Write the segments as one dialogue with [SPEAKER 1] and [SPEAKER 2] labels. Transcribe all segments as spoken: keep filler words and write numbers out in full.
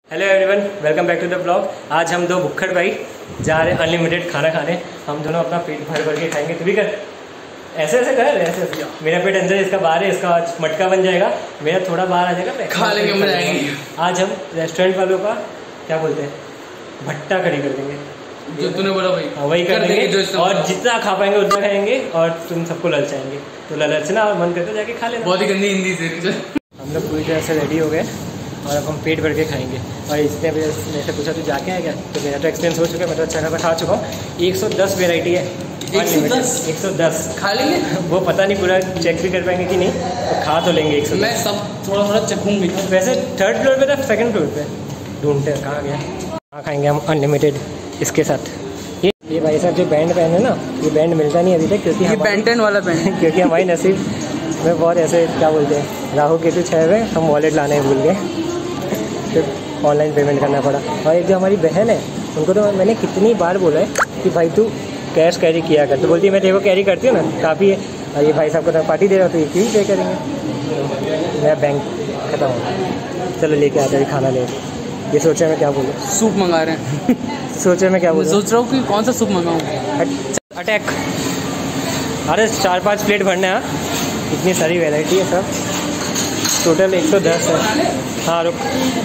[SPEAKER 1] Hello everyone, welcome back to the blog. आज हम दो भुक्खड़ भाई जा रहे हैं अनलिमिटेड खाना खाने। हम दोनों अपना पेट भर भर के खाएंगे। तू भी कर, ऐसे ऐसे कर, ऐसे ऐसे। मेरा पेट अंदर, इसका बाहर है, इसका आज मटका बन जाएगा, मेरा थोड़ा बाहर आ जाएगा,
[SPEAKER 2] खा लेंगे, मजा आएंगे।
[SPEAKER 1] आज हम रेस्टोरेंट वालों का क्या बोलते हैं, भट्टा खड़ी कर देंगे।
[SPEAKER 2] जो तूने बोला भाई
[SPEAKER 1] हाँ वही कर, कर देंगे, देंगे और जितना खा पाएंगे उतना खाएंगे और तुम सबको ललचाएंगे। तो ललचना और मन करते जाके खा लेना।
[SPEAKER 2] बहुत ही गंदी हिंदी से।
[SPEAKER 1] हम लोग पूरी तरह से रेडी हो गए और अब हम पेट भर के खाएंगे। और इसने मेरे से पूछा तू जाके है क्या, तो मेरा तो एक्सपीरियंस हो चुका है, मैं तो अच्छा खासा खा चुका हूँ। एक सौ दस वेराइटी है, एक सौ दस
[SPEAKER 2] खा लेंगे।
[SPEAKER 1] वो पता नहीं पूरा चेक भी कर पाएंगे कि नहीं, तो खा तो लेंगे एक सौ।
[SPEAKER 2] मैं सब थोड़ा थोड़ा चखूँगी।
[SPEAKER 1] वैसे थर्ड फ्लोर पे था, सेकंड फ्लोर पे ढूंढते हैं कहाँ गया। कहाँ खाएंगे हम अनलिमिटेड इसके साथ। ये ये भाई साहब जो बैंड पहने ना, ये बैंड मिलता नहीं अभी तक, क्योंकि
[SPEAKER 2] ये बैंटन वाला बैंड
[SPEAKER 1] क्योंकि हमारी नसीब में बहुत ऐसे क्या बोलते हैं, राहु केतु छाए हुए, हम वॉलेट लाने भूल गए, फिर ऑनलाइन पेमेंट करना पड़ा। और एक जो हमारी बहन है, उनको तो मैंने कितनी बार बोला है कि भाई तू कैश कैरी किया कर, तो बोलती है मैं तेरे को कैरी करती हूँ ना, काफ़ी है। और ये भाई साहब को तो पार्टी दे रहा, तो ये क्यों पे करेंगे। मेरा बैंक खत्म हो गया, चलो लेके आते हैं खाना ले। ये सोचा मैं क्या बोलूँ,
[SPEAKER 2] सूप मंगा रहे हैं।
[SPEAKER 1] सोचे मैं क्या बोलूँ,
[SPEAKER 2] सोच रहा हूँ कि कौन सा सूप मंगाऊँ।
[SPEAKER 1] अटैक, अरे चार पाँच प्लेट भरना है, इतनी सारी वैरायटी है सब, टोटल एक सौ दस है। हाँ रुक,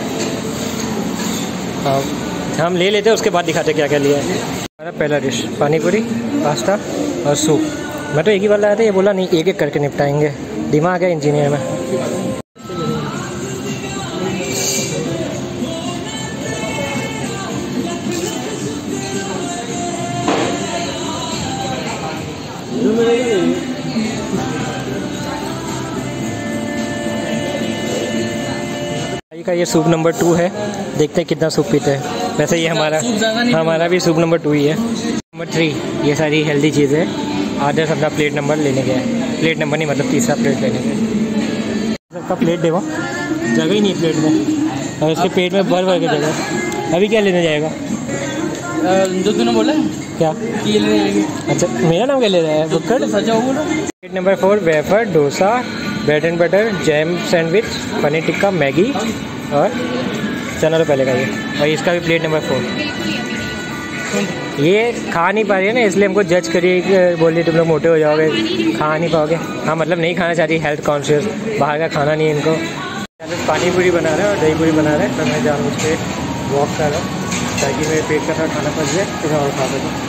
[SPEAKER 1] हाँ हम ले लेते हैं, उसके बाद दिखाते क्या क्या लिया है। हमारा पहला डिश पानी पूरी, पास्ता और सूप। मैं तो एक ही बार लाया था, ये बोला नहीं एक एक करके निपटाएंगे। दिमाग है इंजीनियर में। का ये सूप नंबर टू है, देखते हैं कितना सूप पीते हैं। वैसे ये हमारा हमारा भी सूप नंबर टू ही है। नंबर थ्री, ये सारी हेल्दी चीज़ें। आधे सबका प्लेट नंबर लेने गया है, प्लेट नंबर नहीं मतलब तीसरा प्लेट लेने गया। सबका प्लेट देखो, जगह ही नहीं प्लेट में, और इसके पेट में भर भर के जगह। अभी क्या लेने जाएगा,
[SPEAKER 2] जो तूने बोला
[SPEAKER 1] क्या
[SPEAKER 2] ये लेने आएंगे।
[SPEAKER 1] अच्छा मेरा नाम क्या ले रहा है, बुक्कड़। Plate number four, wafer, dosa, bread and butter, jam sandwich, paneer tikka, Maggi और चना तो पहले का ये। और इसका भी प्लेट नंबर फोर। ये खा नहीं पा रही है ना, इसलिए हमको जज करिए, बोल रही तुम लोग मोटे हो जाओगे, खा नहीं पाओगे। हाँ मतलब नहीं खाना चाहती, हेल्थ कॉन्शियस, बाहर का खाना नहीं है इनको। पानी पूरी बना रहे हैं और दही पूरी बना रहे हैं, तो मैं जानबूझ के वॉक कर रहा हूँ ताकि मेरे पेट का खाना पच जाए, तो मैं और खा सकूँ।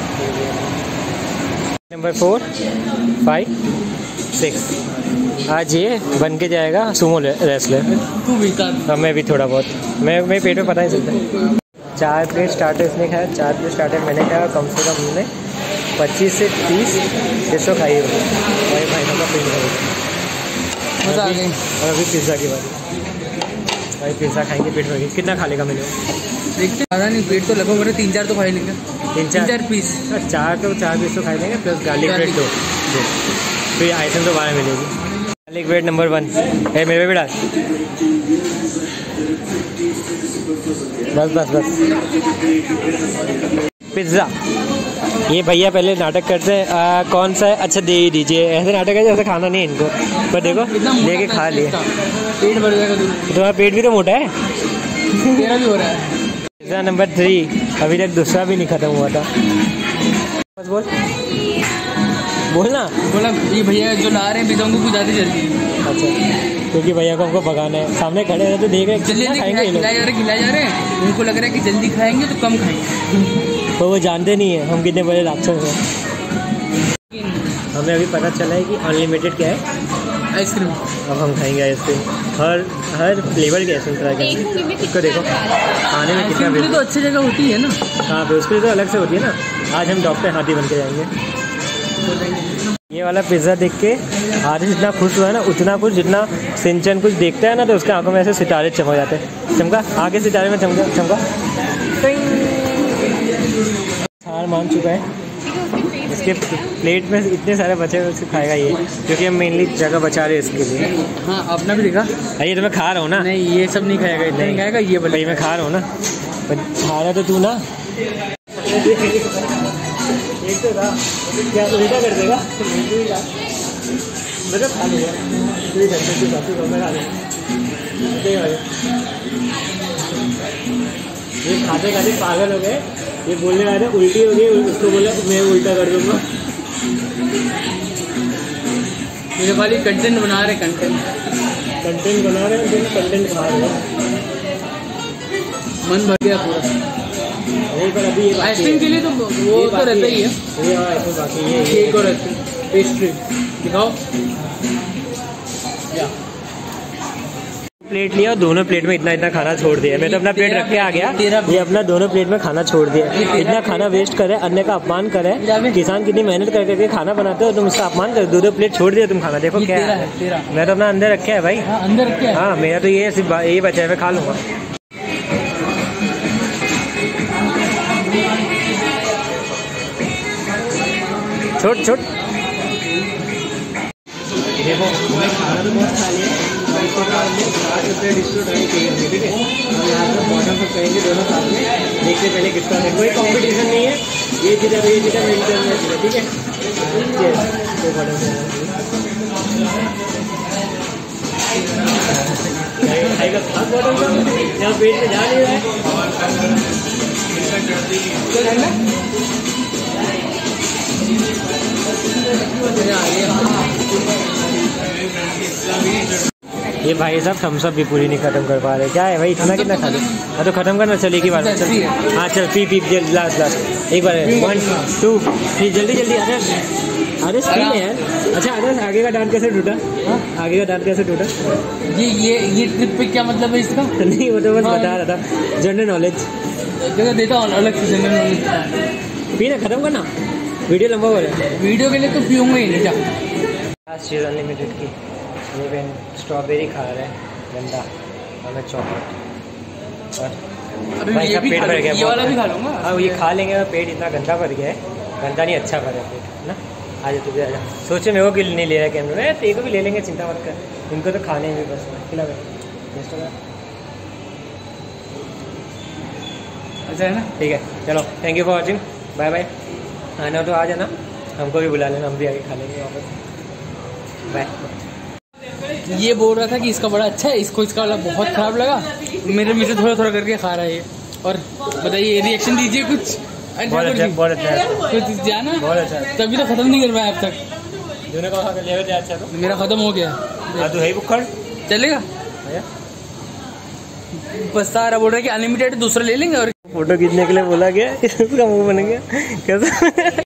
[SPEAKER 1] Number four, five, six. आज ये बन के जाएगा सुमो रेसलर।
[SPEAKER 2] तू भी
[SPEAKER 1] हाँ मैं भी थोड़ा बहुत, मैं मेरे पेट में पता नहीं चलता। चार प्लेट स्टार्टर इसने खाया, चार प्लेट स्टार्टर मैंने खाया, कम से कम हमने पच्चीस से तीस डिशों खाई होगी। और भाई का पेट भर गया,
[SPEAKER 2] मज़ा आ गई।
[SPEAKER 1] और अभी पिज़्ज़ा की बारी, भाई पिज़्ज़ा खाएंगे पेट भर गया। कितना खा लेगा मैंने,
[SPEAKER 2] देखते ज़्यादा नहीं, पेट तो लगभग मेरे तीन चार तो खा ही लेंगे।
[SPEAKER 1] तीन चार
[SPEAKER 2] चार पीस,
[SPEAKER 1] चार तो चार पीस तो खा लेंगे, प्लस गार्लिक ब्रेड दो, फिर आइटम तो बारह मिलेगी। गार्लिक ब्रेड नंबर वन है मेरे भी डाल, बस बस बस। पिज़्ज़ा, ये भैया पहले नाटक करते हैं, कौन सा है, अच्छा दे ही दीजिए, ऐसे नाटक है जैसे खाना नहीं इनको, पर देखो लेके खा लिया,
[SPEAKER 2] पेट भर जाएगा।
[SPEAKER 1] तुम्हारा पेट भी तो मोटा है,
[SPEAKER 2] तेरा भी हो रहा है।
[SPEAKER 1] पिज़्ज़ा नंबर थ्री, अभी तक दूसरा भी नहीं खत्म हुआ था। बस बोल बोलना,
[SPEAKER 2] बोला ये भैया जो ला रहे हैं पिज़्ज़ा उनको कुछ ज़्यादा जल्दी।
[SPEAKER 1] अच्छा क्योंकि भैया को हमको भगाना है, सामने खड़े हैं तो देख रहे हैं
[SPEAKER 2] जल्दी जल्दी खिलाए जा रहे हैं, खिलाए जा रहे हैं। उनको लग रहा है कि जल्दी खाएंगे तो कम खाएंगे,
[SPEAKER 1] तो वो जानते नहीं है हम कितने बड़े राक्षस हैं। हमें अभी पता चला है कि अनलिमिटेड क्या है,
[SPEAKER 2] आइसक्रीम।
[SPEAKER 1] अब हम खाएंगे आइसक्रीम, हर हर फ्लेवर की आइसक्रीम ट्राई करेंगे। इसको देखो खाने में कितना
[SPEAKER 2] तो अच्छी जगह होती है ना। हाँ
[SPEAKER 1] फिर उसके लिए तो अलग से होती है ना। आज हम डॉक्टर हाथी बन के जाएंगे। ये वाला पिज़्ज़ा देख के आरिश जितना खुश हुआ है ना, उतना कुछ जितना सिंचन कुछ देखता है ना, तो उसके आंखों में ऐसे सितारे चमक जाते हैं। चमका आगे सितारे में चमका चमका हार मान चुका है। इसके प्लेट में इतने सारे बचे हुए, उसको खाएगा ये, क्योंकि हम मेनली जगह बचा रहे हैं इसके लिए।
[SPEAKER 2] हाँ अपना भी देखा,
[SPEAKER 1] ये तो मैं खा रहा हूँ ना।
[SPEAKER 2] नहीं ये सब नहीं खाएगा, इतना नहीं खाएगा ये बोले।
[SPEAKER 1] मैं खा रहा हूँ ना, पर खा रहा तो तू ना एक तो था, क्या उल्टा कर देगा, मैं खा लूँगा, खा लूँगा। ये खाते खाते पागल हो गए। ये बोलने वाले उल्टी हो गई, उसको बोला मैं उल्टा कर दूंगा।
[SPEAKER 2] मेरे वाली कंटेंट बना रहे कंटेंट
[SPEAKER 1] कंटेंट बना रहे हैं, कंटेंट खा रहे हैं।
[SPEAKER 2] मन भर गया पूरा।
[SPEAKER 1] नहीं पर अभी ये
[SPEAKER 2] आइसक्रीम के लिए तो वो तो रहता ही है।
[SPEAKER 1] ये हाँ इसमें बाकी ये
[SPEAKER 2] केक और पेस्ट्री दिखाओ।
[SPEAKER 1] प्लेट लिया और दोनों प्लेट में इतना इतना खाना छोड़ दिया। मैं तो अपना प्लेट रख के आ गया, ये अपना दोनों प्लेट में खाना छोड़ दिया। इतना खाना वेस्ट करे, अन्य का अपमान करे। किसान कितनी मेहनत कर करके खाना बनाते हो, तुम उसका अपमान कर, दो दो प्लेट छोड़ दिया तुम खाना। देखो क्या है, मैं तो अपना अंदर रखा है भाई।
[SPEAKER 2] अंदर रखे है।
[SPEAKER 1] हाँ मेरा तो ये सिर्फ यही बचा है, मैं खा लूंगा। छोट छोट देखो मैं खाना तो बहुत खा लिया। आठ रुपये डिस्ट्रो ट्राई चाहिए, ठीक है। हम यहाँ पर बॉटम पर कहेंगे दोनों साथ में, देखते पहले किसका है। कोई कंपटीशन नहीं है, ये जीता ये जीता मैं जीता, ठीक है। कोई बॉटम से यहाँ पेट में जा नहीं रहा है। ये भाई साहब थम्स अप भी पूरी नहीं खत्म कर पा रहे। क्या है भाई, इतना कितना खा लो। हाँ तो खत्म करना, चल एक ही बार चल। हाँ चल पी पी जल्दी, लास्ट लास्ट एक बार। वन टू थ्री, जल्दी जल्दी। अरे अरे पी ले यार। अच्छा अरे आगे का दांत कैसे टूटा? आगे का दांत कैसे टूटा?
[SPEAKER 2] ये ये ये ट्रिप पे क्या मतलब है इसका?
[SPEAKER 1] नहीं वो तो बस बता रहा था, जनरल नॉलेज
[SPEAKER 2] जगह देता हूँ अलग से जनरल नॉलेज।
[SPEAKER 1] पी ना, खत्म करना, वीडियो लंबा हो रहा है।
[SPEAKER 2] वीडियो के लिए तो पीऊंगा ही नहीं।
[SPEAKER 1] लास्ट चीज़ अनलिमिटेड की, ये पेन स्ट्रॉबेरी खा रहे हैं गंदा, और मैं चॉकलेट। और
[SPEAKER 2] अभी
[SPEAKER 1] भाई
[SPEAKER 2] ये भी
[SPEAKER 1] पेट
[SPEAKER 2] खा
[SPEAKER 1] भर गया,
[SPEAKER 2] ये वाला भी खा लूंगा।
[SPEAKER 1] हाँ ये खा लेंगे तो पेट इतना गंदा भर गया है। गंदा नहीं, अच्छा भर है पेट ना। आ जा तू भी आ जा। सोचे मेरे को कि नहीं ले रहा कैमरे में, तेरे को भी ले लेंगे, चिंता मत कर। इनको तो खाने में बस खिला कर।
[SPEAKER 2] अच्छा है ना,
[SPEAKER 1] ठीक है चलो, thank you for watching, bye bye. आना तो आ जाना, हमको भी बुला लेना, हम भी आगे खा लेंगे वापस। बाय।
[SPEAKER 2] ये बोल रहा था कि इसका बड़ा अच्छा है, इसको इसका वाला बहुत खराब लगा। मेरे में से थोड़ा थोड़ा करके खा रहा है ये। और बताइए रिएक्शन दीजिए कुछ।
[SPEAKER 1] बहुत अच्छा, बहुत अच्छा है,
[SPEAKER 2] कुछ जाना
[SPEAKER 1] बहुत अच्छा है।
[SPEAKER 2] तभी तो खत्म नहीं कर पाया अब तक।
[SPEAKER 1] तूने कहा ले जाए, अच्छा तो
[SPEAKER 2] मेरा खत्म हो गया।
[SPEAKER 1] हाँ तो है बुक्कड़
[SPEAKER 2] चलेगा। बस सारा बोल रहा है कि अनलिमिटेड दूसरा ले लेंगे। और
[SPEAKER 1] फोटो खींचने के लिए बोला गया, इसका मुंह बन गया कैसा।